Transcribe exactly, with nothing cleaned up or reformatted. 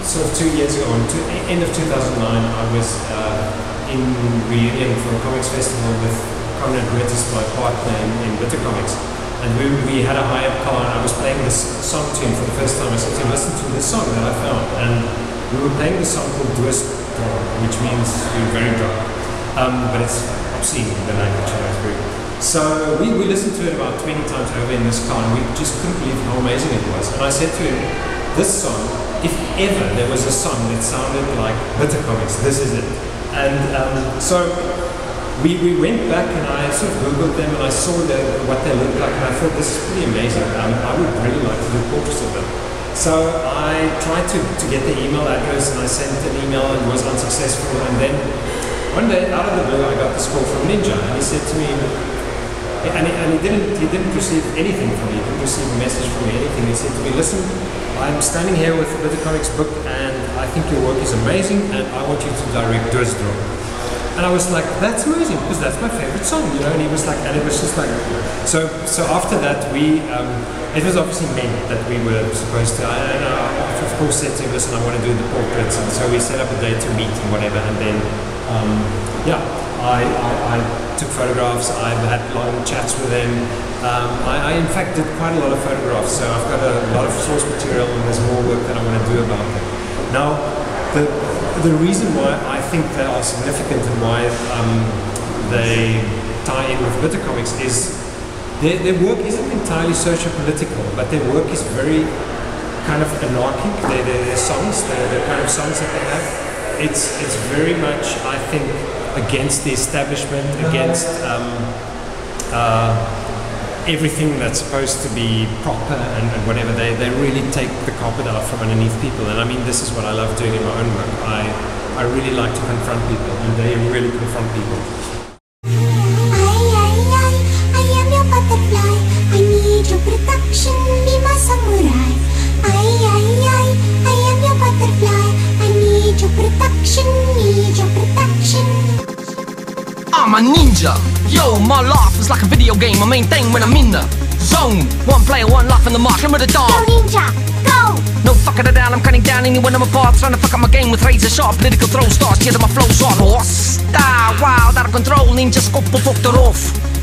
sort of two years ago, in two, end of two thousand nine, I was uh, in reunion for a comics festival with Conrad Curtis, my partner in, in Bitter Comics. And we, we had a hired car, and I was playing this song tune for the first time. I said to him, listen to this song that I found. And we were playing this song called Duas Drunk, which means we're very drunk. Um, but it's obscene, the language, you know, it's very. So we, we listened to it about twenty times over in this car, and we just couldn't believe how amazing it was. And I said to him, this song, if ever there was a song that sounded like Bitter Comics, this is it. And um, so we, we went back, and I sort of Googled them, and I saw the, what they looked like, and I thought, this is pretty amazing. Um, I would really like to do portraits of them. So I tried to, to get the email address, and I sent an email, and was unsuccessful. And then one day, out of the blue, I got this call from Ninja, and he said to me, and he, and he didn't he didn't receive anything from me, he didn't receive a message from me, anything. He said to me, listen, I'm standing here with the Bitter Comics book, and I think your work is amazing, and I want you to direct Duas Drunk. And I was like, that's amazing, because that's my favorite song, you know. And he was like, and it was just like, so so after that, we, um, it was obviously meant that we were supposed to, and I, of course, said to him, listen, I want to do the portraits, and so we set up a date to meet and whatever, and then, um, yeah, I, I, I took photographs, I've had long chats with him. Um, I, I, in fact, did quite a lot of photographs, so I've got a lot of source material, and there's more work that I want to do about them. Now, the, the reason why I think they are significant and why um, they tie in with Bitter Comics is their, their work isn't entirely socio-political, but their work is very kind of anarchic. Their, their, their songs, the, the kind of songs that they have, it's, it's very much, I think, against the establishment, against um, uh, everything that's supposed to be proper and, and whatever. They, they really take the carpet out from underneath people. And I mean, this is what I love doing in my own work. I, I really like to confront people, and they really confront people. I, I, I, I am your butterfly. I need your protection, be my samurai. I, I, I, I am your butterfly. I need your protection, need your protection. I'm a ninja. Yo, my life is like a video game. I maintain when I'm in the zone. One player, one life in the mark. Remember the dog. Go ninja, go! No fucking it down. I'm cutting down anyone I'm apart. Trying to fuck up my game with razor sharp political throw stars. Yeah, my flow's on horse. Ah, wow, out of control. Ninja scope, fuck the roof.